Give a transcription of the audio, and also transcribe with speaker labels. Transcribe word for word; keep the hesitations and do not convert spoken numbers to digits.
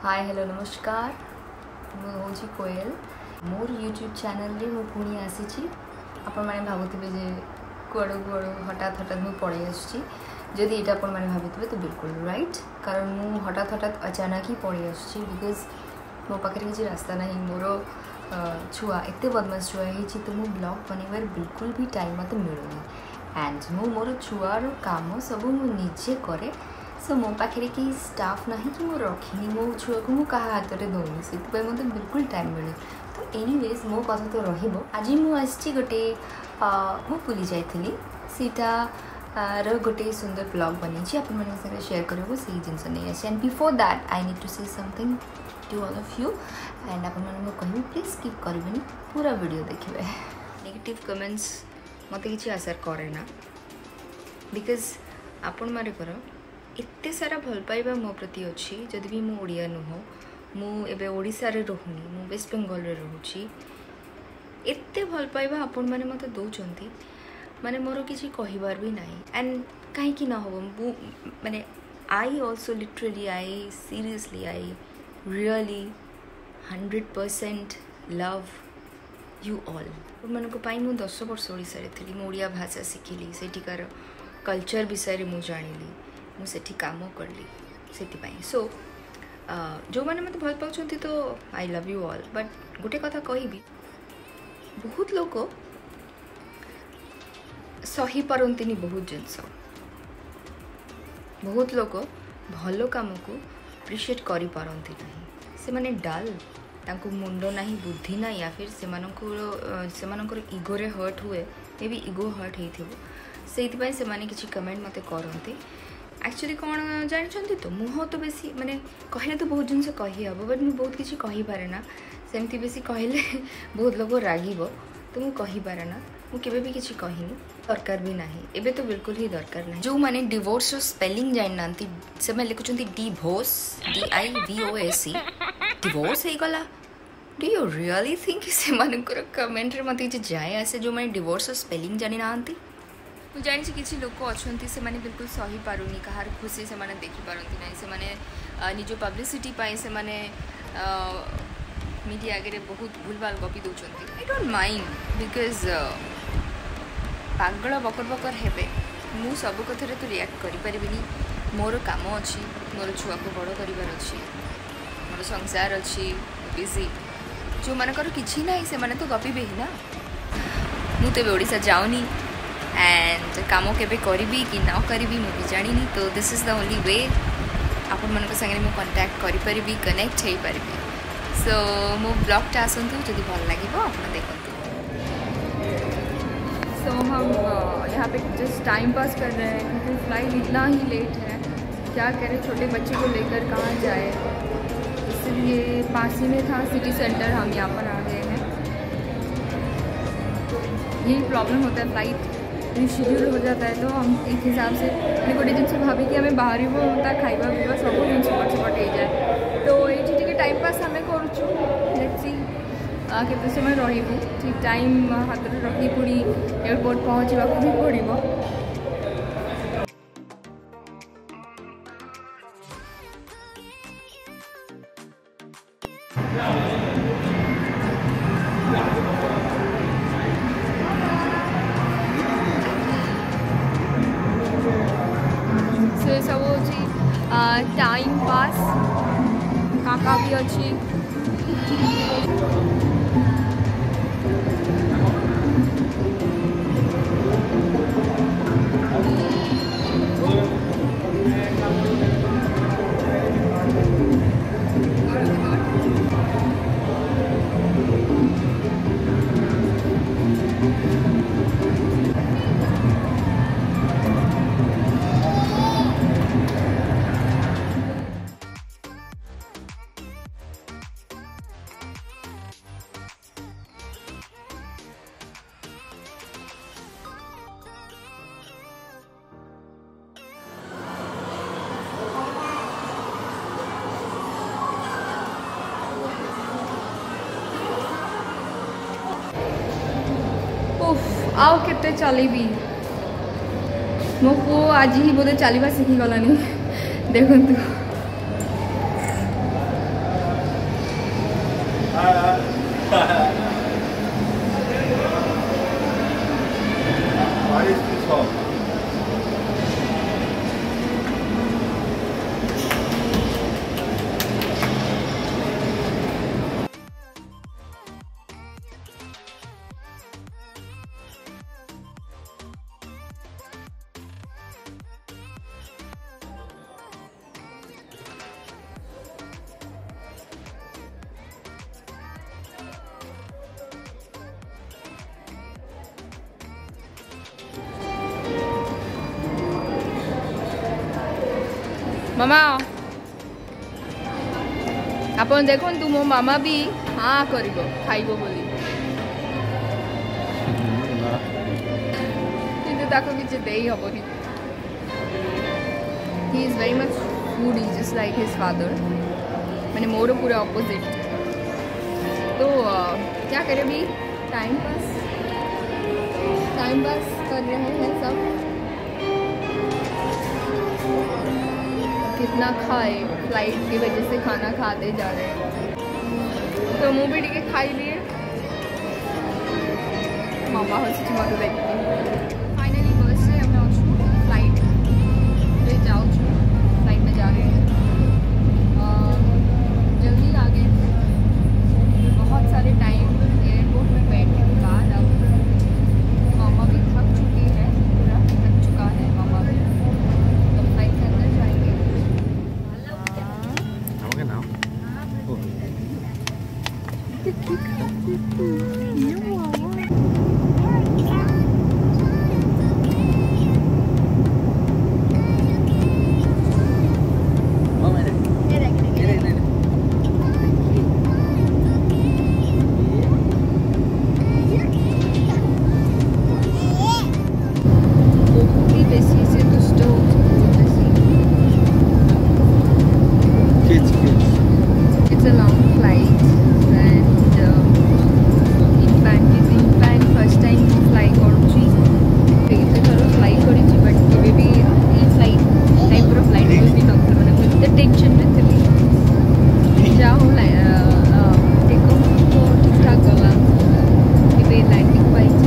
Speaker 1: hi hello नमस्कार मुझे कोयल मोर YouTube channel रे मु पुणी आसी आपण मैंने भावुवे जे कुआड़ कुआड़ हठात हठात मुझे पड़े आसी जदि ये आपण मैंने भावुवे तो बिल्कुल राइट कारण मु हठात हठात अचानक ही पड़े आसी बिकज मो पाखे किसी रास्ता ना मोर छुआ एत बदमाश छुआ है तो मु ब्लॉग बनवार बिल्कुल भी टाइम मत मिलूनी एंड मु मोर छुआर काम सब मुझे करे सो मो पाखे कि स्टाफ ना कि मो रखी मो छुआ को मुझे हाथ में दौनी से मत बिल्कुल टाइम मिले तो एनीवेज मो कथा तो रहिबो आज मुझे गोटे मु पुली जाइली सीटा रो गोटे सुंदर ब्लॉग बनी आप शेयर करूँ से जिन नहीं आसी and before that I need to say something to all of you and आप कह प्लीज स्किप करेंगे पूरा वीडियो देखिए नेगेटिव कमेंट्स मत कि आसार करे ना बिकज आपण मानकर एते सारा भल पाइबा मो प्रति अच्छी जदि भी मु ओडिया नुह मुझे ओडिशा रे रहूनी मु वेस्ट बेंगल रे रहूची एते भल पाइबा आपण माने मते दौरान माने मोर किसी कहबार भी नहीं एंड कहीं ना हो माने I also literally I seriously I really hundred percent love you all मानी मुझे दस वर्ष ओडिशा थी मुझे भाषा शिखिली सेठिकार कल्चर विषय में जानी मुझे काम कली से सो जो मैंने मत भल पाँच तो I love you all but गोटे कथा कहि बहुत लोग सही पारंतिनी बहुत जिनस बहुत लोग भल कम को अप्रिशिएट करि पारंती नहीं से माने डाल तांको मुंडो ना बुद्धि ना या फिर से इगो रे हर्ट हुए मे बी इगो हर्ट होती से माने किसी कमेंट मते करते एक्चुअली कौन जानते तो मुह तो बेसी माने कहले तो बहुत जिन कही हम बट मुझे बहुत किसी कही पारे ना सेमती बेसी कहले बहुत लोग रागिब तो मुझे कही पारे ना मुझे भी किसी कहनी दरकार भी नहीं एबे तो बिल्कुल ही दरकार नहीं जो माने डिवोर्स स्पेलिंग जानना से मैं लिखुंट divorce D I V O S C divorce हो गला do you really think say comment रे मत किसी जाए आसे जो मैंने डिवोर्स स्पेलिंग जानी ना मुझे जानी किसी लोग अच्छा से माने बिल्कुल सही पारुनी कहार खुशी से माने देखी पारती ना से माने निज पब्लिसिटी से माने मीडिया आगे बहुत भूल भाल गपी दौरान आई डोंट माइंड बिकज पागल बकर बकर हेबे मु सब कथार तो रिएक्ट करें मोर काम अच्छी मोर छुआ को बड़ करार अच्छी मोर संसार अच्छी बिजी जो मानकर किसी ना से माने तो गपी ही ना मु तो ओडिशा जाऊनी एंड काम केबे करी कि ना करी मुझे जानी तो this is the only way आपण मन संगे मु कांटेक्ट करि परिबी कनेक्ट हो पारि सो मो ब्लॉगटा आसतु जदि भल लगे आप देखते सो हम यहाँ पे जस्ट टाइम पास कर रहे हैं क्योंकि फ्लाइट इतना ही लेट है क्या करें छोटे बच्चे को लेकर कहाँ जाए इसलिए पास ही में था सिटी सेंटर हम यहाँ पर आ गए हैं यही प्रॉब्लम होता है फ्लाइट शेड्यूल हो जाता है तो हम एक हिसाब से गोटे जिन भाभी कि आम बाहर होता खाइबा पीवा सब जिन पट पट हो जाए तो ये टी टाइम पास आम करुँ लेट्स सी केते समय रही ठीक टाइम हाथ में रखी पुणी एयरपोर्ट पहुँचा भी पड़ो से सब अच्छी टाइम पास काका भी अच्छी आउ केते चलेबी मो पु आज ही बोधे चलवा शिखीगलानी देखु मामा आपन देखो तू मो मामा भी हाँ कर खाइब बोली किसी दे ही हेनी he is very much foodie just like his father मैंने मोर पूरा ऑपोजिट तो uh, क्या करें अभी टाइम पास टाइम पास कर रहे हैं सब कितना खाए फ्लाइट की वजह से खाना खाते जा रहे हैं तो मुँह भी टिके खाई लिए मामा हसी मत देखती फाइनली बस से हमें अच्छू फ्लाइट में जाऊँ फ्लाइट में जा रहे हैं जल्दी आ गए बहुत सारे टाइम एयरपोर्ट में बैठने के बाद अब मामा भी थक चुकी है पूरा थक चुका है मामा भी तो फ्लाइट के अंदर जाएंगे टेक ऑफ तो ठीक ठाक गला लैंडिंग पाई